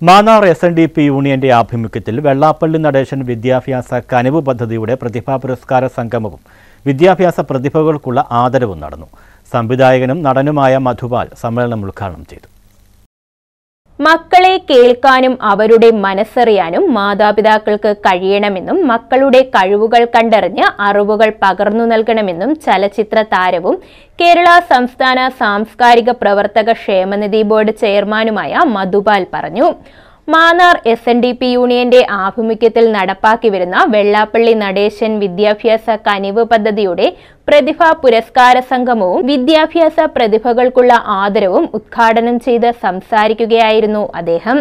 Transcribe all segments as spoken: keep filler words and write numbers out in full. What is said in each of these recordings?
Mannar S N D P യൂണിയന്റെ ആഭിമുഖ്യത്തിൽ വെള്ളാപ്പള്ളി നടേശൻ വിദ്യാഭ്യാസ കനിവ് പദ്ധതിയുടെ പ്രതിഭാ പുരസ്കാര സംഗമവും വിദ്യാഭ്യാസ പ്രതിഭകൾക്കുള്ള ആദരവും നടന്നു. സംവിധായകനും നടനുമായ മധുപാൽ സമ്മേളനം ഉദ്ഘാടനം ചെയ്തു. മക്കളെ കേൾക്കാനും അവരുടെ മനസ്സറിയാനും മാതാപിതാക്കൾക്ക് കഴിയണമെന്നും മക്കളുടെ കഴിവുകൾ കണ്ടറിഞ്ഞ് അറിവുകൾ പകർന്നു നൽകണമെന്നും ചലച്ചിത്ര താരവും കേരള സംസ്ഥാന സാംസ്കാരിക പ്രവർത്തക ക്ഷേമനിധി ബോർഡ് ചെയർമാനുമായ മധുപാൽ പറഞ്ഞു. Mannar S N D P യൂണിയന്റെ ആഭിമുഖ്യത്തിൽ നടപ്പാക്കി വരുന്ന വെള്ളാപ്പള്ളി നടേശൻ വിദ്യാഭ്യാസ കനിവ് പദ്ധതിയുടെ പ്രതിഭാ പുരസ്കാര സംഗമവും വിദ്യാഭ്യാസ പ്രതിഭകൾക്കുള്ള ആദരവും ഉദ്ഘാടനം ചെയ്ത് സംസാരിക്കുകയായിരുന്നു അദ്ദേഹം.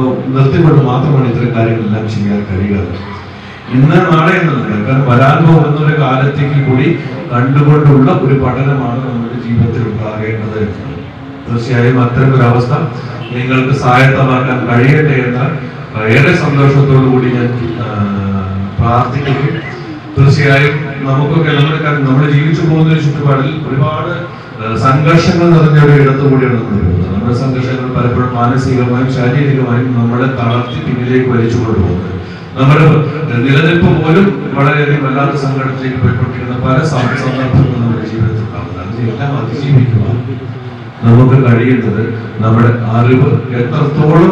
ഇന്ന് നാളെ എന്നല്ല, വരാൻ പോകുന്ന ഒരു കാലത്തേക്ക് കൂടി കണ്ടുകൊണ്ടുള്ള ഒരു പഠനമാണ് നമ്മുടെ ജീവിതത്തിൽ ഉണ്ടാകേണ്ടത്. തീർച്ചയായും അത്തരം ഒരു അവസ്ഥ നിങ്ങൾക്ക് സ്വായത്തമാക്കാൻ കഴിയട്ടെ എന്ന ഏറെ സന്തോഷത്തോടു കൂടി ഞാൻ പ്രാർത്ഥിക്കുന്നു. തീർച്ചയായും നമുക്കൊക്കെ നമ്മുടെ നമ്മൾ ജീവിച്ചു പോകുന്ന ഒരു ചുറ്റുപാടിൽ ഒരുപാട് സംഘർഷങ്ങൾ നിറഞ്ഞ ഒരു ഇടത്തു കൂടിയാണ് നമ്മൾ പോകുന്നത്. നമ്മുടെ സംഘർഷങ്ങൾ പലപ്പോഴും മാനസികമായും ശാരീരികമായും നമ്മളെ തളർത്തി പിന്നിലേക്ക് വലിച്ചു കൊണ്ടുപോകുന്നത്, നമ്മുടെ നിലനിൽപ്പ് പോലും വളരെയധികം വല്ലാത്ത സങ്കടത്തിലേക്ക് പോയിക്കൊണ്ടിരിക്കുന്ന പല സന്ദർഭങ്ങളും നമ്മുടെ ജീവിതത്തിൽ ഉണ്ടാകുന്നത്. അതിനെല്ലാം അതിജീവിക്കുവാൻ നമുക്ക് കഴിയേണ്ടത് നമ്മുടെ അറിവ് എത്രത്തോളം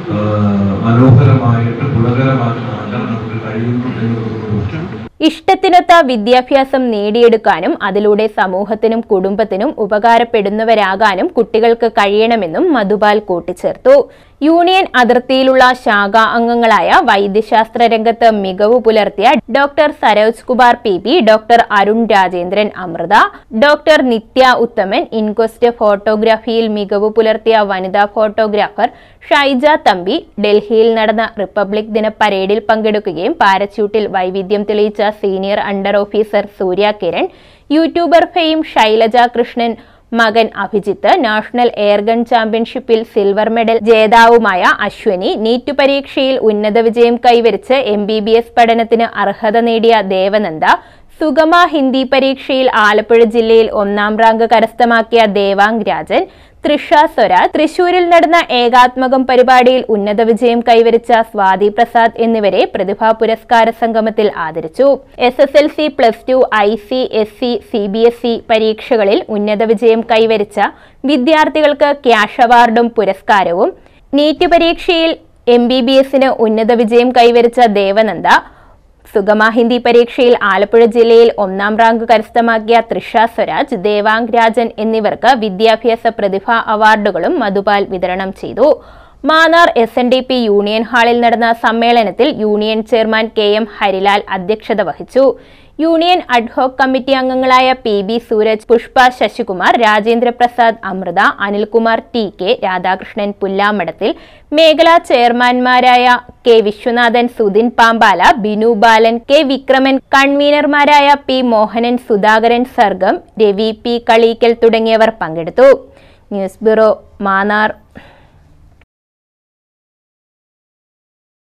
മനോഹരമായിട്ട് ഗുണകരമാക്കി മാറ്റാൻ നമുക്ക് കഴിയുന്നു എന്നുള്ളത്. ഇഷ്ടത്തിനൊത്ത വിദ്യാഭ്യാസം നേടിയെടുക്കാനും അതിലൂടെ സമൂഹത്തിനും കുടുംബത്തിനും ഉപകാരപ്പെടുന്നവരാകാനും കുട്ടികൾക്ക് കഴിയണമെന്നും മധുപാൽ കൂട്ടിച്ചേർത്തു. യൂണിയൻ അതിർത്തിയിലുള്ള ശാഖാ അംഗങ്ങളായ വൈദ്യശാസ്ത്ര രംഗത്ത് മികവ് പുലർത്തിയ doctor Saroj Kumar P P, doctor Arun Rajendran Amrita, doctor Nithya Uthaman, inquest ഫോട്ടോഗ്രാഫിയിൽ മികവ് പുലർത്തിയ വനിതാ ഫോട്ടോഗ്രാഫർ ഷൈജ തമ്പി ഡൽഹിയിൽ നടന്ന റിപ്പബ്ലിക് ദിന പരേഡിൽ പങ്കെടുക്കുകയും പാരച്യൂട്ടിൽ വൈവിധ്യം തെളിയിച്ച senior under officer Surya Kiran, YouTuber fame Shailaja Krishnan മകൻ അഭിജിത്ത്, നാഷണൽ എയർഗൺ ചാമ്പ്യൻഷിപ്പിൽ സിൽവർ മെഡൽ ജേതാവുമായ അശ്വനി, നീറ്റ് പരീക്ഷയിൽ ഉന്നത വിജയം കൈവരിച്ച് എം ബി ബി എസ് പഠനത്തിന് അർഹത നേടിയ ദേവനന്ദ, സുഗമ ഹിന്ദി പരീക്ഷയിൽ ആലപ്പുഴ ജില്ലയിൽ ഒന്നാം റാങ്ക് കരസ്ഥമാക്കിയ ദേവാങ് രാജൻ, തൃഷ സ്വരാജ്, തൃശൂരിൽ നടന്ന ഏകാത്മകം പരിപാടിയിൽ ഉന്നത വിജയം കൈവരിച്ച സ്വാതി പ്രസാദ് എന്നിവരെ പ്രതിഭാ പുരസ്കാര സംഗമത്തിൽ ആദരിച്ചു. S S L C, plus two, I C S C, C B S E പരീക്ഷകളിൽ ഉന്നത വിജയം കൈവരിച്ച വിദ്യാർത്ഥികൾക്ക് ക്യാഷ് അവാർഡും പുരസ്കാരവും, നീറ്റ് പരീക്ഷയിൽ എം ബി ബി എസിന് ഉന്നത വിജയം കൈവരിച്ച ദേവനന്ദ, സുഗമ ഹിന്ദി പരീക്ഷയിൽ ആലപ്പുഴ ജില്ലയിൽ ഒന്നാം റാങ്ക് കരസ്ഥമാക്കിയ തൃഷ സ്വരാജ്, ദേവാങ് രാജൻ എന്നിവർക്ക് വിദ്യാഭ്യാസ പ്രതിഭാ അവാർഡുകളും മധുപാൽ വിതരണം ചെയ്തു. Mannar S N D P union ഹാളിൽ നടന്ന സമ്മേളനത്തിൽ union chairman K M Harilal അധ്യക്ഷത വഹിച്ചു. യൂണിയൻ അഡ്ഹോക് കമ്മിറ്റി അംഗങ്ങളായ P B Sooraj, Pushpa Sasikumar, Rajendra Prasad Amrita, Anilkumar T K, Radhakrishnan Pullamadathil, മേഖലാ ചെയർമാൻമാരായ കെ വിശ്വനാഥൻ, സുധിൻ പാമ്പാല, ബിനു ബാലൻ, കെ വിക്രമൻ, കൺവീനർമാരായ പി മോഹനൻ, സുധാകരൻ സർഗം, രവി പി കളീക്കൽ തുടങ്ങിയവർ പങ്കെടുത്തു. News bureau, Mannar.